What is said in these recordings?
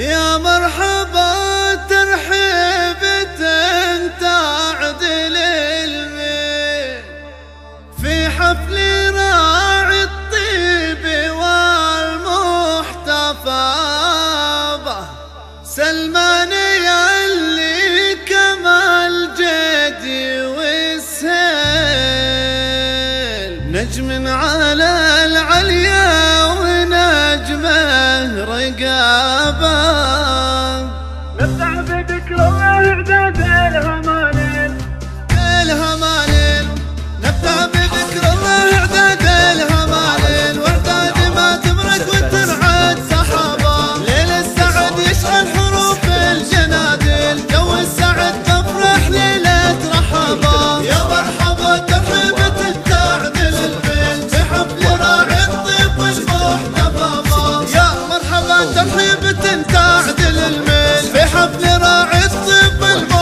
يا مرحبا ترحيبة تعدل المين في حفل راعي الطيب والمحتفى به سلمان يلي كمال جدي والسهيل نجم على العليا ونجمه رقابه نبدأ بذكر وإعداد الهماليل نبدأ بذكر الله إعداد الهماليل وإعداد ما تمرق وترعد سحابة ليل السعد يشغل حروف الجناديل جو السعد تفرح ليلة رحابة يا مرحبا ترحيبة تعدل البيل بحفل راعي الطيب والمحتفى يا مرحبا ترحيبة تعدل الميل في حفل راعي الطيب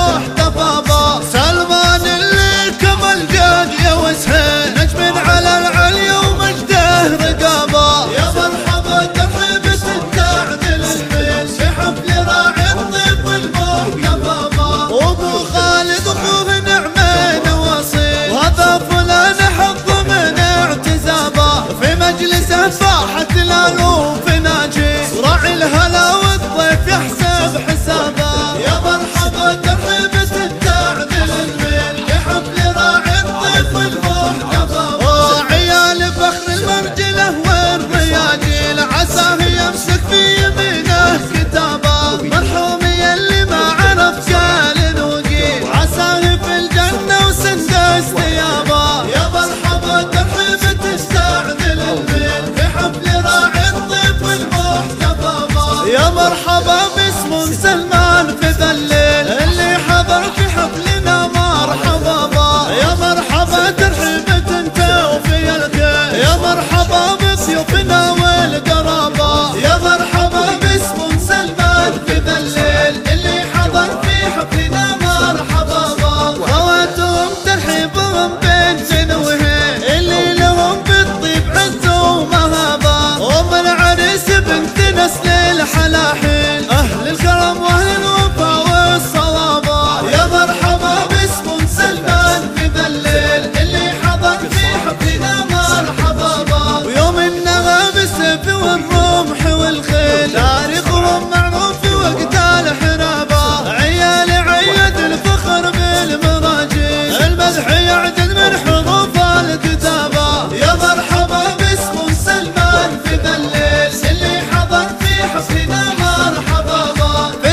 والمحتفى سلمان اللي كمل جاد يا وسهيل نجم على العليا ومجده رقابه يا مرحبا ترحيبة تعدل الميل في حفل راعي الطيب والمحتفى وابو خالد اخوه نعمين وصيل وهذا فلان حظ من اعتزابه في مجلسه فاحت الالوف ناجي راعي الهلا والضيف يحسب حسابه يا مرحبا ترحيبة تعدل الميل بحفل راعي الضيف والمحتفى وعيال فخر المرجله والرياجيل عساه يمسك في يمينه كتابه مرحوم يلي ما عرف قال وقيل عساه في الجنه وسندس ثيابه يا مرحبا ترحيبة تعدل الميل بحفل راعي الضيف والمحتفى يا مرحبا باسم سلمان في ذا الليل اللي حضر في حفلنا مرحبا يا مرحبا ترحيبة انت وفي الخير يا مرحبا بضيوفنا والقرابة يا مرحبا باسم سلمان في ذا الليل اللي حضر في حفلنا مرحبا خواتهم ترحيبهم بنت وهين اللي لهم بالطيب عز ومهابة ام العريس بنت نسل الحلاحين اهل الكرم واهل الوفا والصوابه يا مرحبا باسم سلمان في ذا الليل اللي حضر في حفلنا مرحبا ويوم النغى بالسيف والرمح والخيل تاريخهم معروف في وقت الحرابه عيال عيد الفخر بالمراجيل المدح يعدل من حروف الكتابه يا مرحبا باسم سلمان في ذا الليل اللي حضر في حفلنا مرحبا في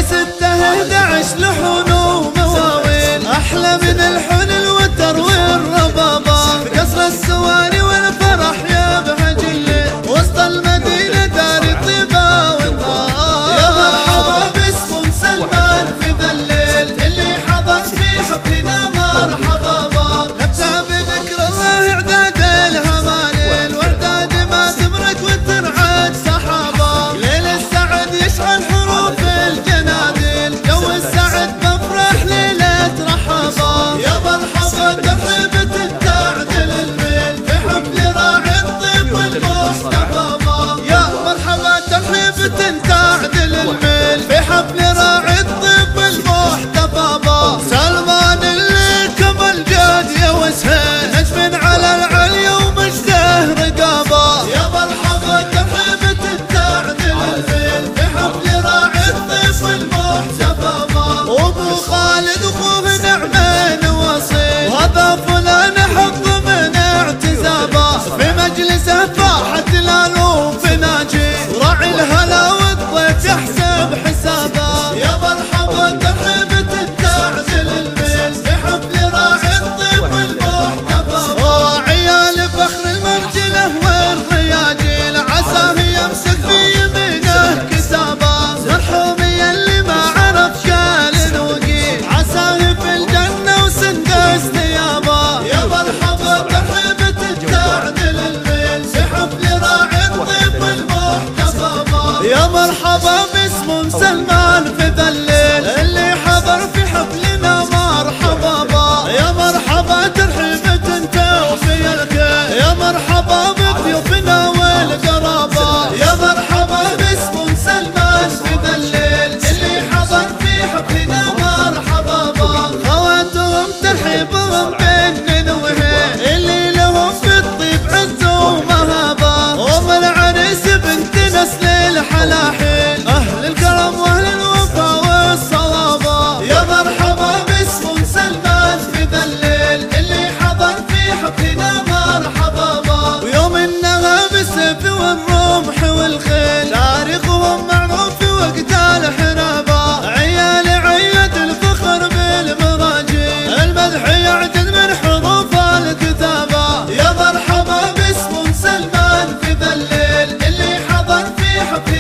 6/11 لحون ومواويل احلى من الحن الوتر والربابه في قصر السواري والفرح يا بهج الليل وسط المدينه دار الطيبه والنار يا مرحبا باسم سلمان في ذا الليل اللي حضر في حفلنا مرحبا نبدا بذكر الله اعداد الهماليل واعداد ما تمرق وترعد سحابه ليل السعد يشغل حروف الجناديل جو السعد بفرح ليله رحابه يا مرحبا ترحيبة تعدل الميل في حفل راعي الطيب والمحتفى يا مرحبا ترحيبة تعدل الميل في حفل راعي الطيب والمحتفى سلمان اللي كمل جاد يا وسهيل نجم على العليا ومجده رقابه يا مرحبا ترحيبة تعدل الميل في حفل راعي الطيب والمحتفى وابو خالد اخوه نعمين وصيل وهذا فلان حظ من اعتزابه في مجلسه فاحت الالوف ناجي راعي الهلا والضيف يحسب حسابه يا مرحبا ترحيبة تعدل الميل في حفل راعي الطيب والمحتفى وعيال فخر المرجله والرياجيل عساه يمسك في يمينه كتابه مرحوم يلي ما عرف قال وقيل عساه في الجنه وسندس ثيابه يا مرحبا ترحيبة تعدل الميل في حفل راعي الطيب والمحتفى يا مرحبا باسم سلمان في ذا الليل اللي حضر في حفلنا مرحبا يا مرحبا ترحيبة انت وفي الخير يا مرحبا بضيوفنا والقرابة يا مرحبا باسم سلمان في ذا الليل يصيح في